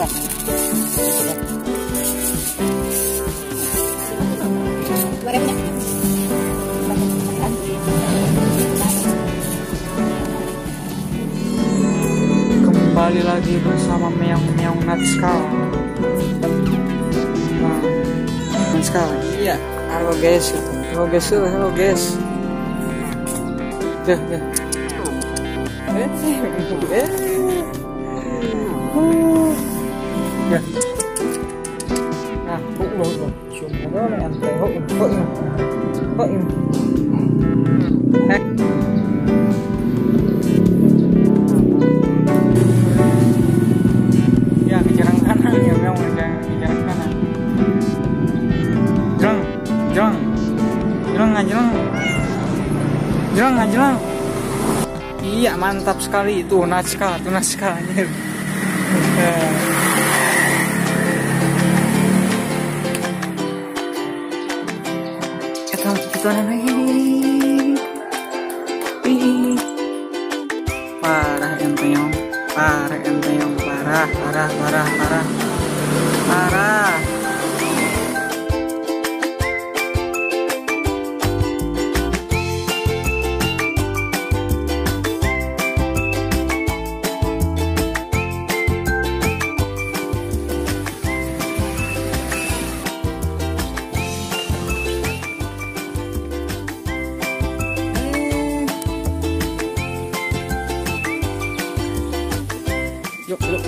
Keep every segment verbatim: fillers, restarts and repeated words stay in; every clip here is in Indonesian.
ya. Dua ribu ya. Kembali lagi bersama meong-meong Natskal. Nah, Natskal, iya. Halo guys, halo guys, halo guys. Deh, deh. Eh, eh. Ya. Nah, bu bu bu. Cuma lo yang tengok, kok ini, kok ini. Eh. Ya, kejarang kanan ya, memang kejarang kejarang kanan. Jreng, jreng, jreng ngajelang, jreng ngajelang. Iya, mantap sekali itu Natskal, itu Natskal anjir. Kita kita naik. Parah enteng, parah enteng, parah, parah, parah, parah, parah. Yuk, yuk.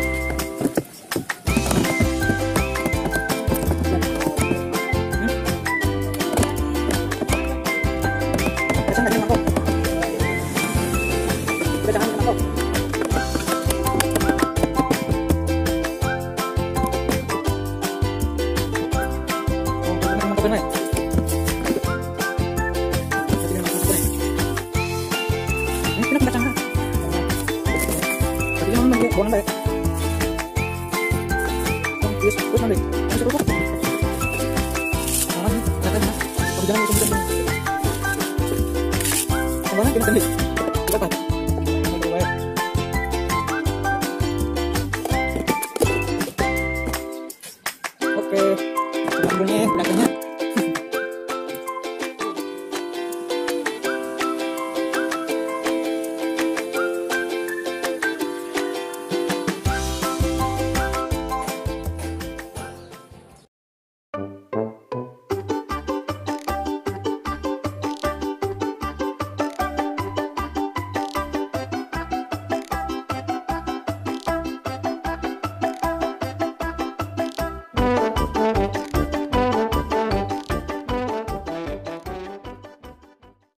Buang baik. Yes, terus nanti. Masuk rokok. Salah, katanya. Kamu jangan langsung jangan. Kemana kita sendiri? Berapa?